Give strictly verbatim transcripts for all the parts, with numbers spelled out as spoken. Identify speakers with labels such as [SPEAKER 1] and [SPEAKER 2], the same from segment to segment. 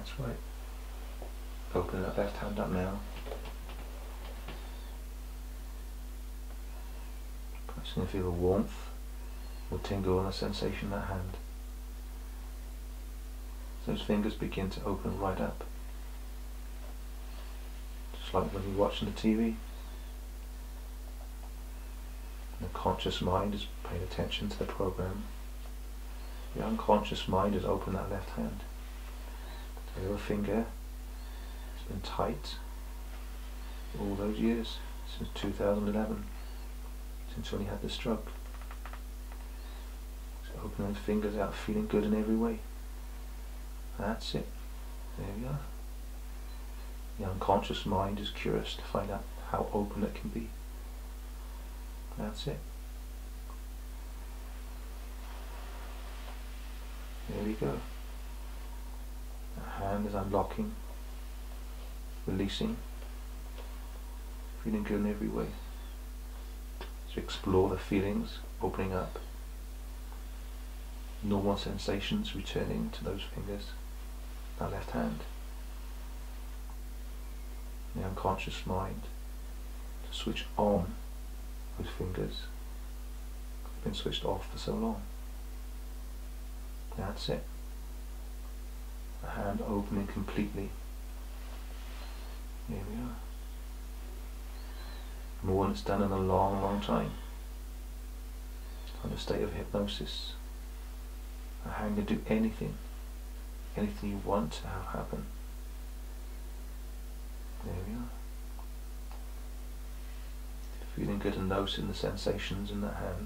[SPEAKER 1] That's right. Open that left hand up now. Perhaps you can feel a warmth or tingle on a sensation in that hand. Those fingers begin to open right up. Just like when you're watching the T V. The conscious mind is paying attention to the program. The unconscious mind has opened that left hand. The little finger has been tight all those years, since two thousand eleven, since when he had the stroke. So open those fingers out, feeling good in every way. That's it. There we are. The unconscious mind is curious to find out how open it can be. That's it. There we go. The hand is unlocking, releasing, feeling good in every way. So explore the feelings, opening up. Normal sensations returning to those fingers, that left hand. The unconscious mind to switch on those fingers. They've been switched off for so long. That's it. The hand opening completely. Here we are. More than it's done in a long, long time. In a state of hypnosis. A hand can do anything. Anything you want to have happen. There we are. Feeling good and noticing the sensations in that hand.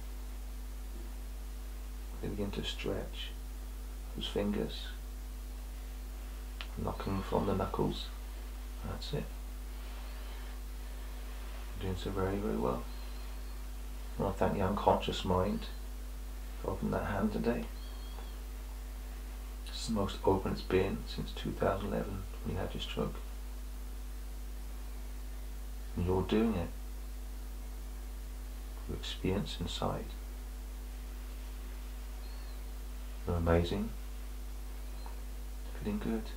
[SPEAKER 1] They begin to stretch those fingers, knocking from the knuckles. That's it. You're doing so very, very well. I want to thank the unconscious mind for opening that hand today. It's the most open it's been since two thousand eleven when you had your stroke. And you're doing it. Your experience inside. You're amazing. Feeling good.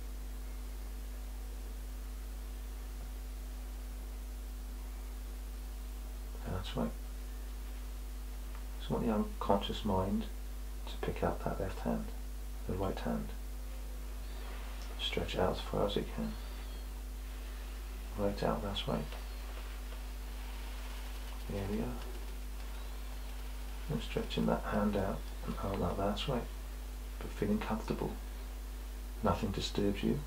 [SPEAKER 1] And that's right. So I want the unconscious mind to pick up that left hand, the right hand. Stretch out as far as it can. Right out, that's right. There we are. And stretching that hand out and hold out, that's right. But feeling comfortable. Nothing disturbs you.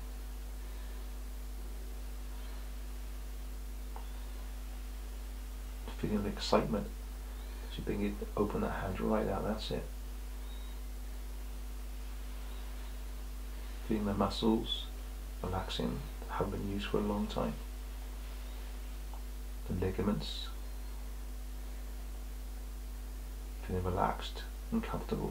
[SPEAKER 1] Feeling the excitement as you begin to open that hand right out, that's it. Feeling the muscles relaxing, that haven't been used for a long time. The ligaments feeling relaxed and comfortable.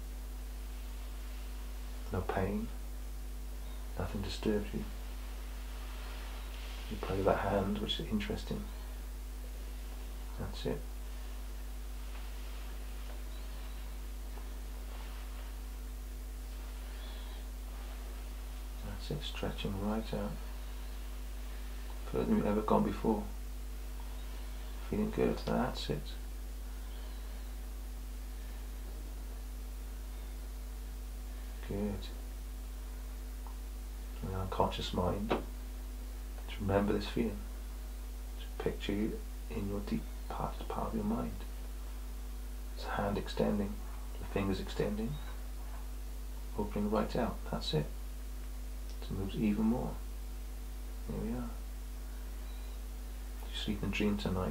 [SPEAKER 1] No pain, nothing disturbs you. You play with that hand, which is interesting. That's it. That's it, stretching right out. Further than you've ever gone before. Feeling good, that's it. Good. And the unconscious mind, to remember this feeling. To picture you in your deep part, part of your mind. It's hand extending, the fingers extending, opening right out, that's it. So it moves even more. Here we are. You sleep and dream tonight.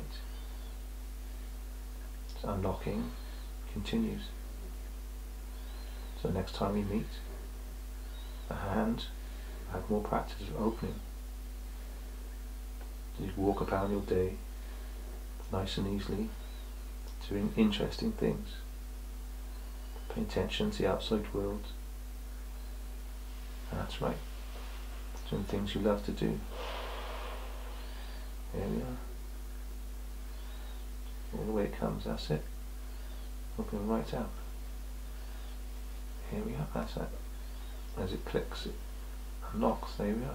[SPEAKER 1] It's unlocking, continues. So next time you meet, the hand, have more practice of opening. So you walk about your day, nice and easily, doing interesting things. Pay attention to the outside world. That's right. Doing things you love to do. There we are. All the way it comes, that's it. Opening right out. Here we are, that's it. As it clicks, it unlocks. There we are.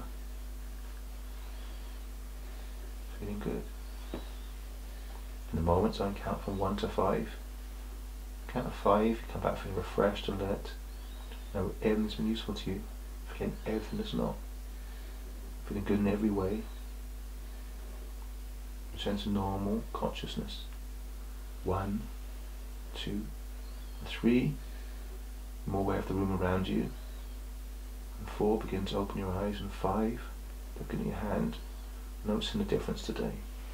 [SPEAKER 1] Feeling good. In the moments I count from one to five. Count of five, you come back feeling refreshed, alert. Now everything's been useful to you. Feeling everything that's not. Feeling good in every way. A sense of normal consciousness. One, two, three. More aware of the room around you. And four, begin to open your eyes. And five, looking at your hand, noticing the difference today.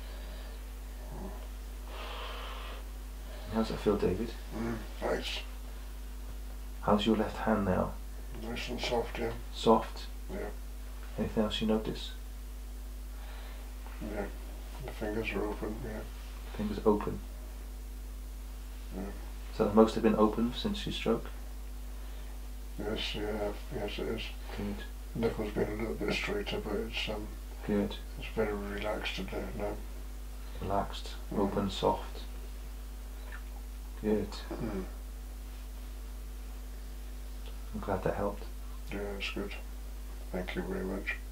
[SPEAKER 1] How's that feel, David?
[SPEAKER 2] Mm, nice.
[SPEAKER 1] How's your left hand now?
[SPEAKER 2] Nice and soft, yeah.
[SPEAKER 1] Soft?
[SPEAKER 2] Yeah.
[SPEAKER 1] Anything else you notice?
[SPEAKER 2] Yeah. The fingers are open, yeah.
[SPEAKER 1] Fingers open?
[SPEAKER 2] Yeah.
[SPEAKER 1] So the most have been open since your stroke?
[SPEAKER 2] Yes, yeah, yes it is.
[SPEAKER 1] Good.
[SPEAKER 2] Knuckles been a little bit straighter, but it's um
[SPEAKER 1] Good.
[SPEAKER 2] it's very relaxed today now.
[SPEAKER 1] Relaxed,
[SPEAKER 2] Mm.
[SPEAKER 1] open, soft. Good.
[SPEAKER 2] Mm.
[SPEAKER 1] I'm glad that helped.
[SPEAKER 2] Yeah, it's good. Thank you very much.